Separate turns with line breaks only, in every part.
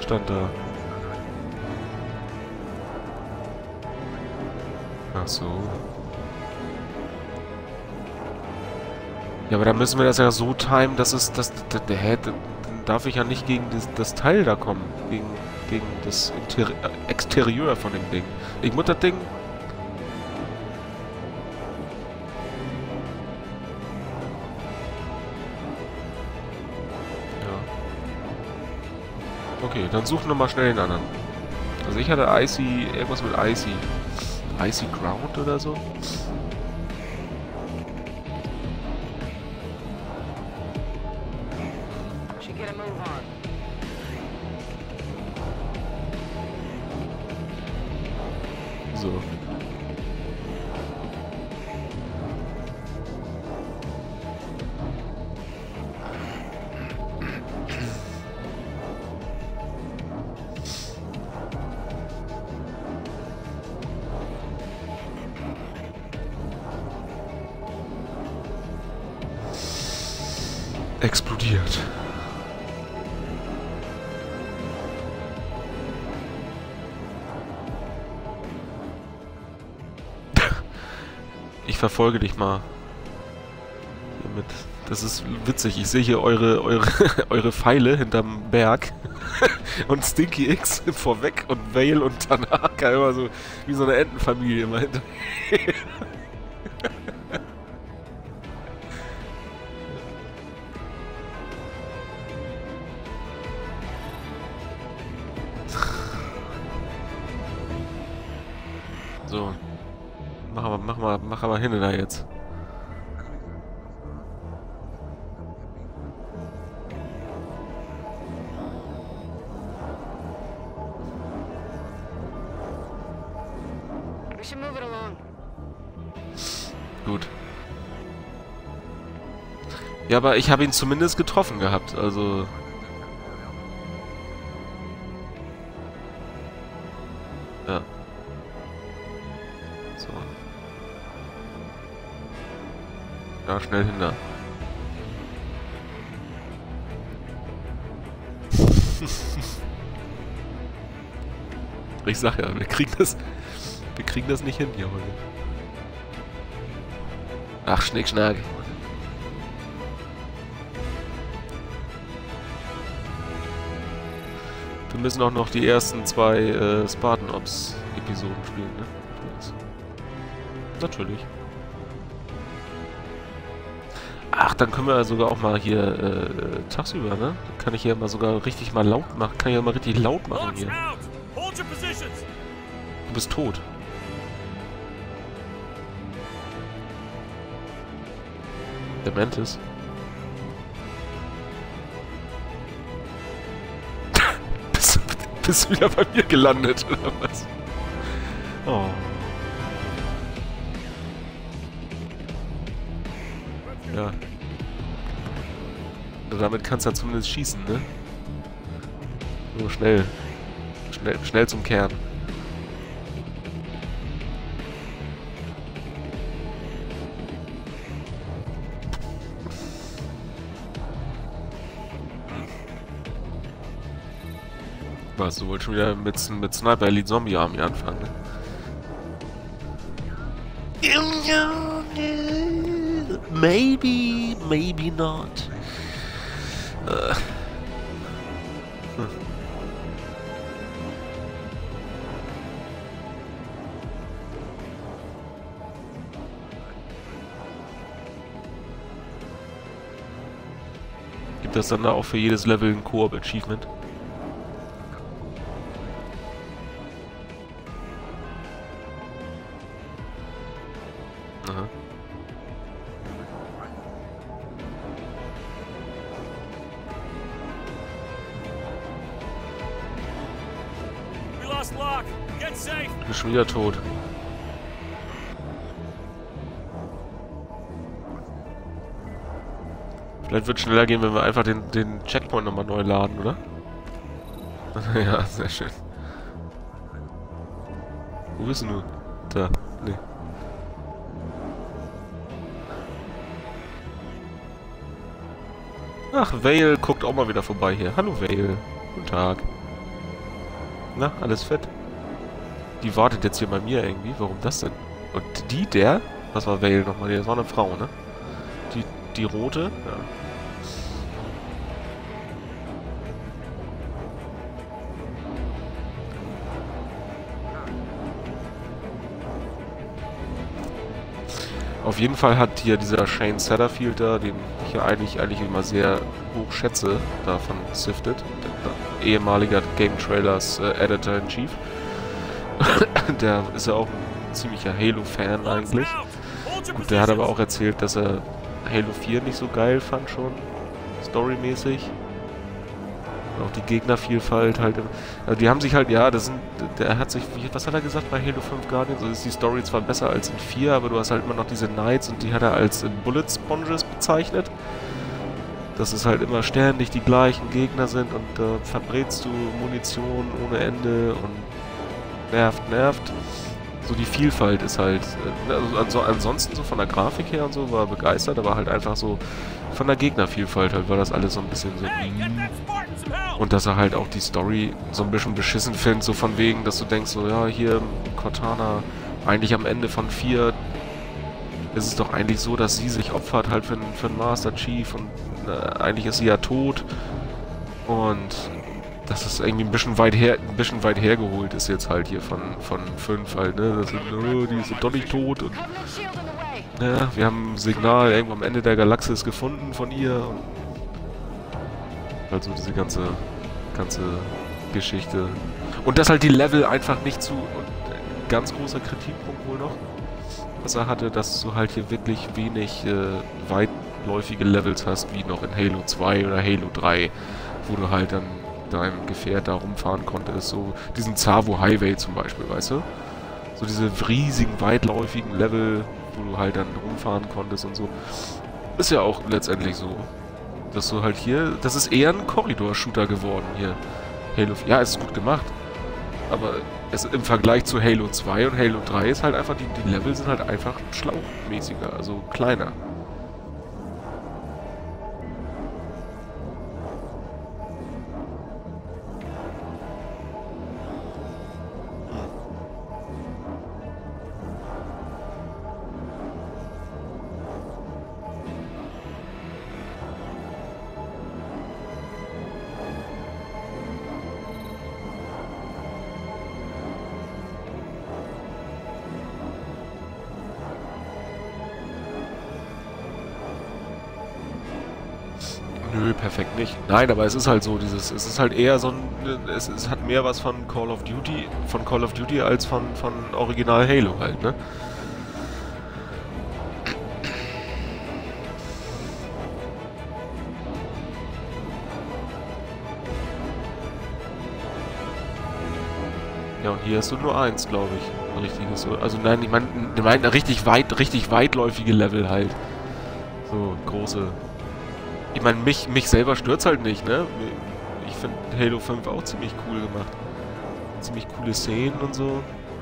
stand da? Ach so. Ja, aber dann müssen wir das ja so timen, dass es... Dann darf ich ja nicht gegen das Teil da kommen. Gegen das Exterieur von dem Ding. Ich muss das Ding... Okay, dann suchen wir mal schnell den anderen. Also ich hatte Icy, irgendwas mit Icy. Icy Ground oder so? So. Explodiert. Ich verfolge dich mal. Hiermit. Das ist witzig. Ich sehe hier eure Pfeile hinterm Berg. Und Stinky X vorweg und Vale und Tanaka immer so wie so eine Entenfamilie immer hinterher. So. Mach aber hin da jetzt. Gut. Ja, aber ich habe ihn zumindest getroffen gehabt, also... Ja. So. Ja, schnell hinter. Ich sag ja, wir kriegen das nicht hin hier heute. Ach, Schnickschnack. Wir müssen auch noch die ersten zwei Spartan Ops Episoden spielen, ne? Natürlich. Ach, dann können wir sogar auch mal hier tagsüber, ne? Dann kann ich hier mal sogar richtig mal laut machen. Kann ich ja mal richtig laut machen hier. Du bist tot. Der Mantis. Bist du wieder bei mir gelandet, oder was? Oh. Ja. Und damit kannst du ja zumindest schießen, ne? So, schnell. Schnell zum Kern. Was, du wolltest schon wieder mit Sniper Elite Zombie Army anfangen, ne? Maybe, maybe not. Gibt das dann da auch für jedes Level ein Koop-Achievement? Aha. Ich bin schon wieder tot. Vielleicht wird es schneller gehen, wenn wir einfach den Checkpoint nochmal neu laden, oder? Ja, sehr schön. Wo bist du? Da. Nee. Ach, Vale guckt auch mal wieder vorbei hier. Hallo Vale. Guten Tag. Na, alles fett. Die wartet jetzt hier bei mir irgendwie. Warum das denn? Und der? Was war Vale nochmal? Das war eine Frau, ne? Die rote? Ja. Auf jeden Fall hat hier dieser Shane Satterfield da, den ich ja eigentlich immer sehr hoch schätze, da von Sifted, der ehemaliger Game Trailers Editor-in-Chief. Der ist ja auch ein ziemlicher Halo-Fan eigentlich. Und der hat aber auch erzählt, dass er Halo 4 nicht so geil fand schon, storymäßig. Auch die Gegnervielfalt halt. Also die haben sich halt, ja, der hat sich, was hat er gesagt bei Halo 5 Guardians? Also ist die Story zwar besser als in 4, aber du hast halt immer noch diese Knights und die hat er als Bullet Sponges bezeichnet. Dass es halt immer ständig die gleichen Gegner sind und verbrätst du Munition ohne Ende und nervt. So die Vielfalt ist halt, also ansonsten so von der Grafik her und so war er begeistert, aber halt einfach so von der Gegnervielfalt halt war das alles so ein bisschen so. Und dass er halt auch die Story so ein bisschen beschissen findet, so von wegen, dass du denkst, so ja, hier Cortana, eigentlich am Ende von 4 ist es doch eigentlich so, dass sie sich opfert halt für einen Master Chief und eigentlich ist sie ja tot und dass es irgendwie ein bisschen weit hergeholt ist jetzt halt hier von 5 halt, ne, das sind, die sind doch nicht tot und ja, wir haben ein Signal irgendwo am Ende der Galaxis gefunden von ihr und also diese ganze Geschichte. Und dass halt die Level einfach nicht zu... Und ein ganz großer Kritikpunkt wohl noch, was er hatte, dass du halt hier wirklich wenig weitläufige Levels hast, wie noch in Halo 2 oder Halo 3, wo du halt dann deinem Gefährt da rumfahren konntest. So diesen Tsavo Highway zum Beispiel, weißt du? So diese riesigen, weitläufigen Level, wo du halt dann rumfahren konntest und so. Ist ja auch letztendlich so. Dass du halt hier, das ist eher ein Korridor-Shooter geworden hier. Halo 4, ja, es ist gut gemacht. Aber im Vergleich zu Halo 2 und Halo 3 ist halt einfach, die Level sind halt einfach schlauchmäßiger, also kleiner. Nö, perfekt nicht. Nein, aber es ist halt so, es ist halt eher so ein, es hat mehr was von Call of Duty als von Original Halo halt, ne? Ja, und hier hast du nur eins, glaube ich. Ein richtiges, also nein, ich meine richtig weitläufige Level halt. So, große. Ich meine, mich selber stört's halt nicht, ne? Ich finde Halo 5 auch ziemlich cool gemacht. Ziemlich coole Szenen und so.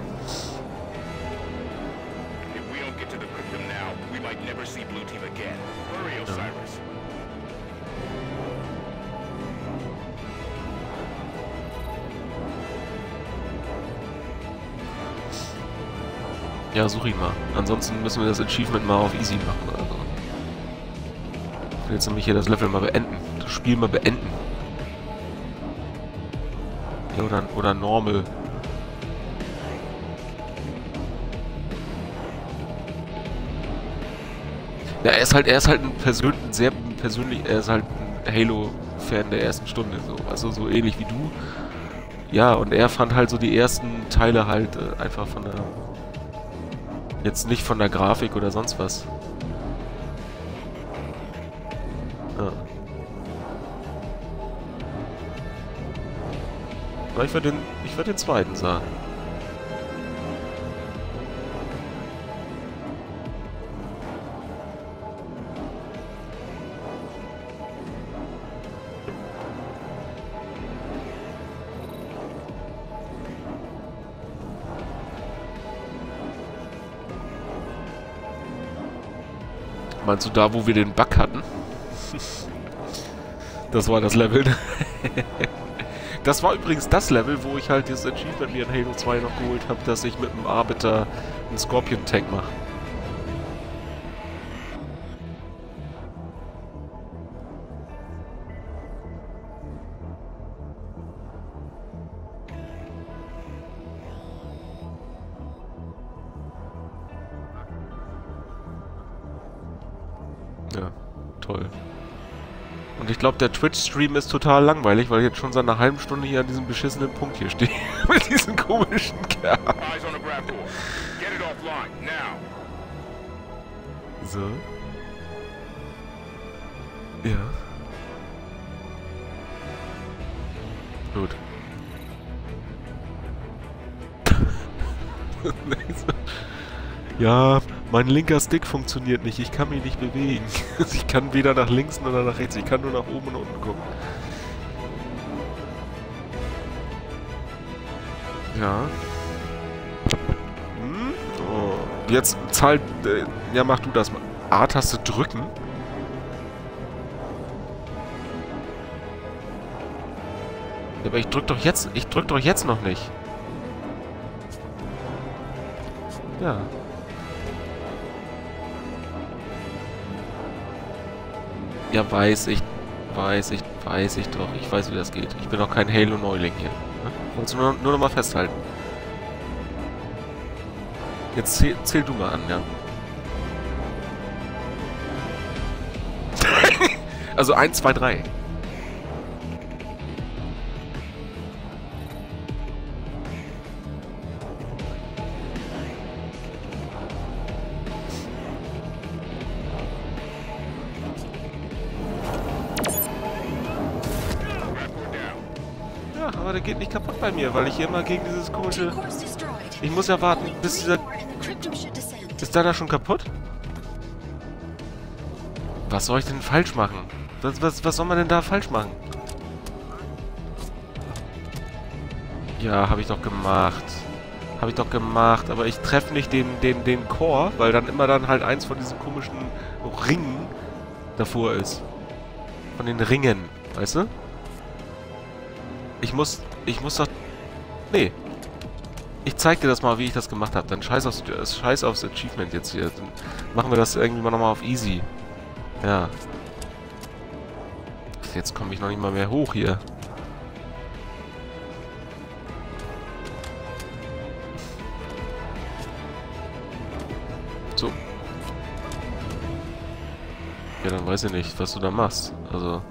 Ja, such ihn mal. Ansonsten müssen wir das Achievement mal auf Easy machen oder so. Ich will jetzt nämlich hier das Level mal beenden. Das Spiel mal beenden. Ja, oder Normal. Ja, er ist halt sehr persönlich, er ist halt ein Halo-Fan der ersten Stunde, so. Also so ähnlich wie du. Ja, und er fand halt so die ersten Teile halt einfach von der... Jetzt nicht von der Grafik oder sonst was. Ja. Aber ich würde den zweiten sagen. Meinst du da, wo wir den Bug hatten? Das war das Level. Das war übrigens das Level, wo ich halt dieses Achievement mir in Halo 2 noch geholt habe, dass ich mit dem Arbiter einen Scorpion-Tank mache. Ja, toll. Und ich glaube, der Twitch-Stream ist total langweilig, weil ich jetzt schon seit einer halben Stunde hier an diesem beschissenen Punkt hier stehe. Mit diesem komischen Kerl. So. Ja. Gut. Ja, mein linker Stick funktioniert nicht. Ich kann mich nicht bewegen. Ich kann weder nach links noch nach rechts. Ich kann nur nach oben und unten gucken. Ja. Hm? Oh. Jetzt zahlt... ja, mach du das mal. A-Taste drücken. Ja, aber ich drück doch jetzt noch nicht. Ja. Ja, weiß ich doch. Ich weiß, wie das geht. Ich bin doch kein Halo-Neuling hier. Ne? Wolltest du nur noch mal festhalten. Jetzt zähl du mal an, ja. Also 1, 2, 3. Aber der geht nicht kaputt bei mir, weil ich hier immer gegen dieses komische... Ich muss ja warten, bis dieser... Ist da schon kaputt? Was soll ich denn falsch machen? Was soll man denn da falsch machen? Ja, habe ich doch gemacht. Habe ich doch gemacht, aber ich treffe nicht den Core, weil dann immer halt eins von diesen komischen Ringen davor ist. Von den Ringen, weißt du? Ich muss doch... Nee. Ich zeig dir das mal, wie ich das gemacht habe. Dann scheiß aufs Achievement jetzt hier. Dann machen wir das irgendwie mal nochmal auf easy. Ja. Jetzt komme ich noch nicht mal mehr hoch hier. So. Ja, dann weiß ich nicht, was du da machst. Also...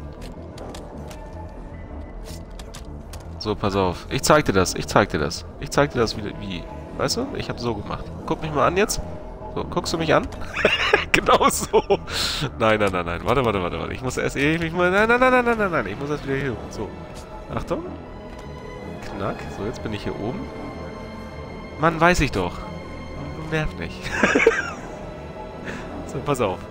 So, pass auf. Ich zeig dir das. Ich zeig dir das, wie... Weißt du? Ich habe so gemacht. Guck mich mal an jetzt. So, guckst du mich an? Genau so. Nein. Warte. Ich muss erst... Nein. Ich muss erst wieder hier hoch. So. Achtung. Knack. So, jetzt bin ich hier oben. Mann, weiß ich doch. Du nerv nicht. So, pass auf.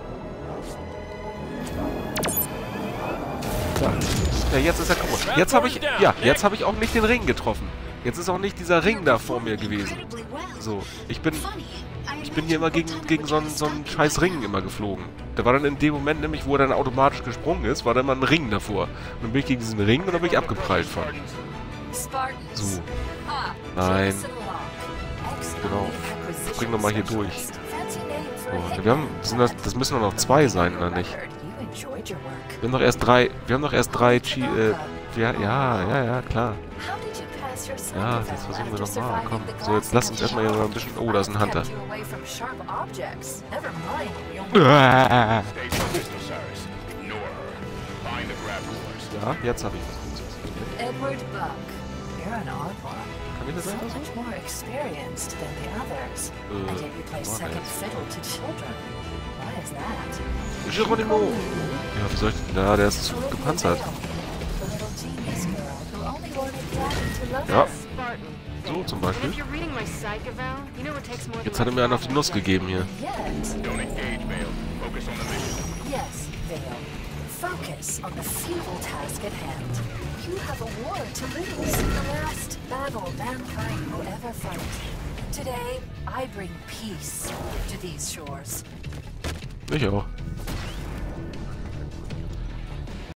Ja, jetzt ist er kaputt. Jetzt habe ich auch nicht den Ring getroffen. Jetzt ist auch nicht dieser Ring da vor mir gewesen. So, ich bin hier immer gegen so einen scheiß Ring immer geflogen. Da war dann in dem Moment nämlich, wo er dann automatisch gesprungen ist, war dann mal ein Ring davor. Und dann bin ich gegen diesen Ring und dann bin ich abgeprallt von. So. Nein. Genau. Bring doch mal hier durch. So, das müssen doch noch 2 sein, oder nicht? Wir haben noch erst drei ja, klar. Ja, jetzt versuchen wir nochmal. Komm. So, jetzt lass uns erstmal hier mal ein bisschen... Oh, da ist ein Hunter. Ja, jetzt habe ich was Gutes. Kann ich das einfach so? Geronimo! Ja, wie soll ich denn da? Der ist zu gepanzert. Ja. So zum Beispiel. Jetzt hat er mir einen auf die Nuss gegeben hier. Focus on the futile task at hand. You have a war to lose, the last battle mankind will ever fight. Today, I bring peace to these shores. Ich auch.